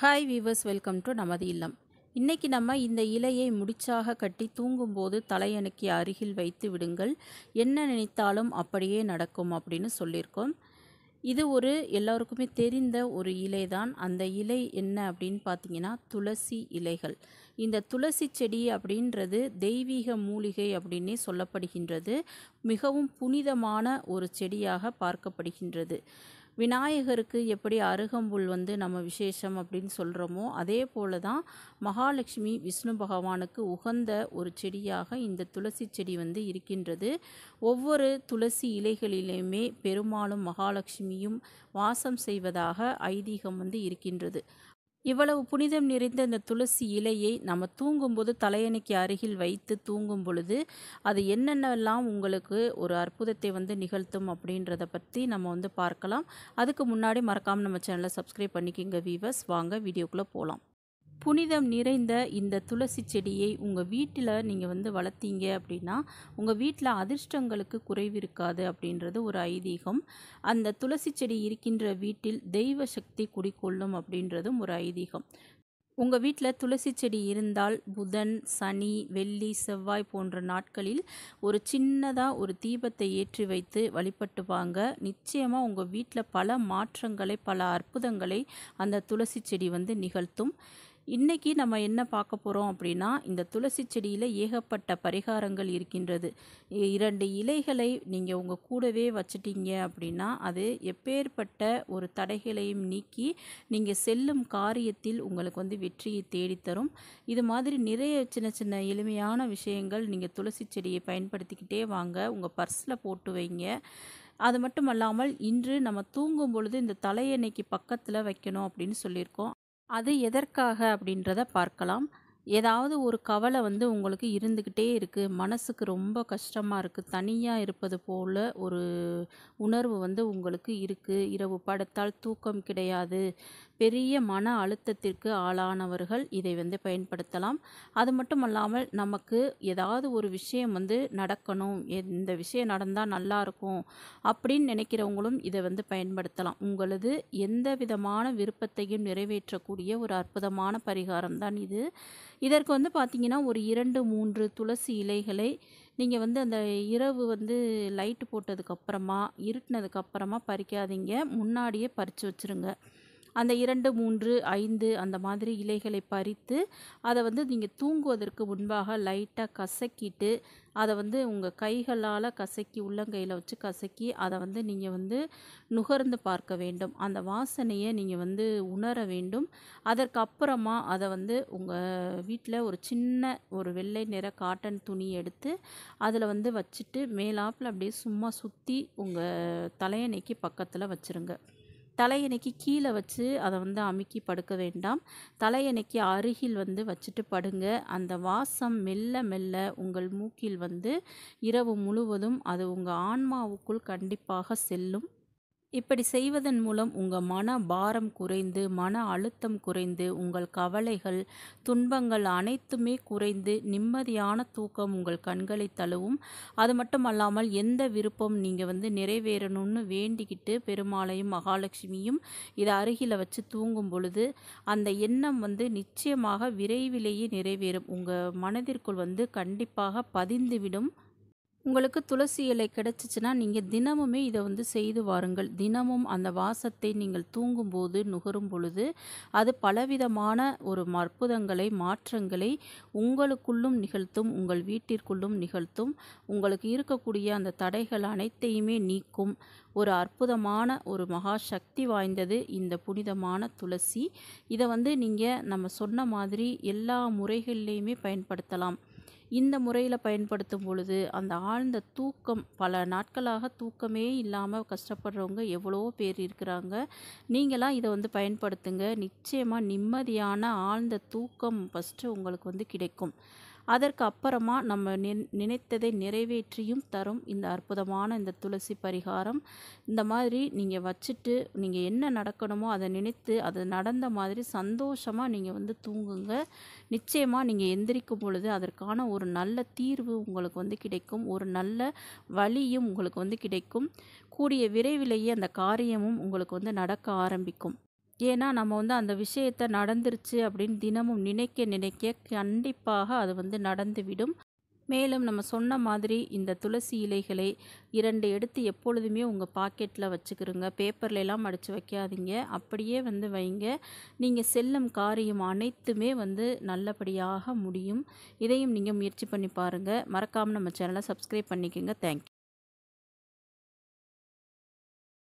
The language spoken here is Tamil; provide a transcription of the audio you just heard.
ஹாய் வீவர்ஸ், வெல்கம் டு நமது இல்லம். இன்னைக்கு நம்ம இந்த இலையை முடிச்சாக கட்டி தூங்கும்போது தலையணைக்கு அருகில் வைத்து விடுங்கள், என்ன நினைத்தாலும் அப்படியே நடக்கும் அப்படின்னு சொல்லியிருக்கோம். இது ஒரு எல்லாருக்குமே தெரிந்த ஒரு இலை தான். அந்த இலை என்ன அப்படின்னு பார்த்தீங்கன்னா துளசி இலைகள். இந்த துளசி செடி அப்படின்றது தெய்வீக மூலிகை அப்படின்னே சொல்லப்படுகின்றது. மிகவும் புனிதமான ஒரு செடியாக பார்க்கப்படுகின்றது. விநாயகருக்கு எப்படி அருகம்புல் நம்ம விசேஷம் அப்படின்னு சொல்கிறோமோ, அதே போல தான் மகாலட்சுமி விஷ்ணு பகவானுக்கு உகந்த ஒரு செடியாக இந்த துளசி செடி இருக்கின்றது. ஒவ்வொரு துளசி இலைகளிலுமே பெருமாளும் மகாலட்சுமியும் வாசம் செய்வதாக ஐதீகம் இருக்கின்றது. இவ்வளவு புனிதம் நிறைந்த இந்த துளசி இலையை நம்ம தூங்கும்போது தலையணைக்கு அருகில் வைத்து தூங்கும் பொழுது அது என்னென்னலாம் உங்களுக்கு ஒரு அற்புதத்தை நிகழ்த்தும் அப்படின்றத பற்றி நம்ம பார்க்கலாம். அதுக்கு முன்னாடி மறக்காமல் நம்ம சேனலை சப்ஸ்கிரைப் பண்ணிக்கிங்க வீவர்ஸ். வாங்க வீடியோக்குள்ளே போகலாம். புனிதம் நிறைந்த இந்த துளசி செடியை உங்கள் வீட்டில் நீங்கள் வளர்த்தீங்க அப்படின்னா உங்கள் வீட்டில் அதிர்ஷ்டங்களுக்கு குறைவு இருக்காது அப்படின்றது ஒரு ஐதீகம். அந்த துளசி செடி இருக்கின்ற வீட்டில் தெய்வ சக்தி குடிக்கொள்ளும் அப்படின்றதும் ஒரு ஐதீகம். உங்கள் வீட்டில் துளசி செடி இருந்தால் புதன், சனி, வெள்ளி, செவ்வாய் போன்ற நாட்களில் ஒரு சின்னதாக ஒரு தீபத்தை ஏற்றி வைத்து வழிபட்டு வாங்க. நிச்சயமாக உங்கள் வீட்டில் பல மாற்றங்களை, பல அற்புதங்களை அந்த துளசி செடி நிகழ்த்தும். இன்றைக்கி நம்ம என்ன பார்க்க போகிறோம் அப்படின்னா, இந்த துளசி செடியில் ஏகப்பட்ட பரிகாரங்கள் இருக்கின்றது. 2 இலைகளை நீங்கள் உங்கள் கூடவே வச்சிட்டீங்க அப்படின்னா அது எப்பேற்பட்ட ஒரு தடைகளையும் நீக்கி நீங்கள் செல்லும் காரியத்தில் உங்களுக்கு வெற்றியை தேடித்தரும். இது மாதிரி நிறைய சின்ன சின்ன எளிமையான விஷயங்கள் நீங்கள் துளசி செடியை பயன்படுத்திக்கிட்டே வாங்க. உங்கள் பர்ஸில் போட்டு வைங்க. அது மட்டும் அல்லாமல் இன்று நம்ம தூங்கும் பொழுது இந்த தலையணைக்கு பக்கத்தில் வைக்கணும் அப்படின்னு சொல்லியிருக்கோம். அது எதற்காக அப்படின்றத பார்க்கலாம். ஏதாவது ஒரு கவலை உங்களுக்கு இருந்துக்கிட்டே இருக்குது, மனசுக்கு ரொம்ப கஷ்டமாக இருக்குது, தனியாக இருப்பது போல் ஒரு உணர்வு உங்களுக்கு இருக்குது, இரவு படுத்தால் தூக்கம் கிடையாது, பெரிய மன அழுத்தத்திற்கு ஆளானவர்கள் இதை பயன்படுத்தலாம். அது மட்டும் அல்லாமல் நமக்கு ஏதாவது ஒரு விஷயம் நடக்கணும், இந்த விஷயம் நடந்தால் நல்லாயிருக்கும் அப்படின்னு நினைக்கிறவங்களும் இதை பயன்படுத்தலாம். உங்களது எந்த விதமான விருப்பத்தையும் நிறைவேற்றக்கூடிய ஒரு அற்புதமான பரிகாரம் தான் இது. இதற்கு பார்த்தீங்கன்னா ஒரு 2, 3 துளசி இலைகளை நீங்கள் அந்த இரவு லைட்டு போட்டதுக்கப்புறமா இருட்டினதுக்கப்புறமா பறிக்காதீங்க, முன்னாடியே பறித்து வச்சுருங்க. அந்த 2, 3, 5 அந்த மாதிரி இலைகளை பறித்து அதை நீங்கள் தூங்குவதற்கு முன்பாக லைட்டாக கசக்கிட்டு அதை உங்கள் கைகளால் கசக்கி உள்ளங்கையில் வச்சு கசக்கி அதை நீங்கள் நுகர்ந்து பார்க்க வேண்டும். அந்த வாசனையை நீங்கள் உணர வேண்டும். அதற்கு அப்புறமா அதை உங்கள் வீட்டில் ஒரு சின்ன ஒரு வெள்ளை நிற காட்டன் துணி எடுத்து அதில் வச்சுட்டு மேலாப்பில் அப்படியே சும்மா சுற்றி உங்கள் தலையணைக்கு பக்கத்தில் வச்சுருங்க. தலையணைக்கு கீழே வச்சு அதை அமுக்கி படுக்க வேண்டாம். தலையணைக்கு அருகில் வச்சுட்டு படுங்க. அந்த வாசம் மெல்ல மெல்ல உங்கள் மூக்கில் இரவு முழுவதும் அது உங்கள் ஆன்மாவுக்குள் கண்டிப்பாக செல்லும். இப்படி செய்வதன் மூலம் உங்கள் மன பாரம் குறைந்து, மன அழுத்தம் குறைந்து, உங்கள் கவலைகள், துன்பங்கள் அனைத்துமே குறைந்து நிம்மதியான தூக்கம் உங்கள் கண்களை தழுவும். அது மட்டும் அல்லாமல் எந்த விருப்பம் நீங்கள் நிறைவேறணும்னு வேண்டிக்கிட்டு பெருமாளையும் மகாலட்சுமியும் இதை அருகில் வச்சு தூங்கும் பொழுது அந்த எண்ணம் நிச்சயமாக விரைவிலேயே நிறைவேறும். உங்கள் மனதிற்குள் கண்டிப்பாக பதிந்துவிடும். உங்களுக்கு துளசி இலை கிடச்சிச்சின்னா நீங்கள் தினமுமே இதை செய்து வாருங்கள். தினமும் அந்த வாசத்தை நீங்கள் தூங்கும்போது நுகரும் பொழுது அது பலவிதமான ஒரு அற்புதங்களை, மாற்றங்களை உங்களுக்குள்ளும் நிகழ்த்தும், உங்கள் வீட்டிற்குள்ளும் நிகழ்த்தும். உங்களுக்கு இருக்கக்கூடிய அந்த தடைகள் அனைத்தையுமே நீக்கும். ஒரு அற்புதமான ஒரு மகா சக்தி வாய்ந்தது இந்த புனிதமான துளசி. இதை நீங்கள் நம்ம சொன்ன மாதிரி எல்லா முறைகள்லேயுமே பயன்படுத்தலாம். இந்த முறையில் பயன்படுத்தும் பொழுது அந்த ஆழ்ந்த தூக்கம், பல நாட்களாக தூக்கமே இல்லாமல் கஷ்டப்படுறவங்க எவ்வளோ பேர் இருக்கிறாங்க. நீங்களாம் இதை பயன்படுத்துங்க. நிச்சயமாக நிம்மதியான ஆழ்ந்த தூக்கம் ஃபஸ்ட்டு உங்களுக்கு கிடைக்கும். அதற்கு அப்புறமா நம்ம நினைத்ததை நிறைவேற்றியும் தரும் இந்த அற்புதமான இந்த துளசி பரிகாரம். இந்த மாதிரி நீங்கள் வச்சுட்டு நீங்கள் என்ன நடக்கணுமோ அதை நினைத்து அது நடந்த மாதிரி சந்தோஷமாக நீங்கள் தூங்குங்க. நிச்சயமாக நீங்கள் எந்திரிக்கும் பொழுது அதற்கான ஒரு நல்ல தீர்வு உங்களுக்கு கிடைக்கும். ஒரு நல்ல வழியும் உங்களுக்கு கிடைக்கும். கூடிய விரைவிலேயே அந்த காரியமும் உங்களுக்கு நடக்க ஆரம்பிக்கும். ஏன்னா நம்ம வந்து அந்த விஷயத்த நடந்துருச்சு அப்படின்னு தினமும் நினைக்க நினைக்க கண்டிப்பாக அது வந்து நடந்துவிடும். மேலும் நம்ம சொன்ன மாதிரி இந்த துளசி இலைகளை 2 எடுத்து எப்பொழுதுமே உங்கள் பாக்கெட்டில் வச்சுக்கிருங்க. பேப்பர்லலாம் மடித்து வைக்காதீங்க. அப்படியே வந்து வைங்க. நீங்கள் செல்லும் காரியம் அனைத்துமே வந்து நல்லபடியாக முடியும். இதையும் நீங்கள் முயற்சி பண்ணி பாருங்கள். மறக்காமல் நம்ம சேனலை சப்ஸ்கிரைப் பண்ணிக்கோங்க. தேங்க்யூ.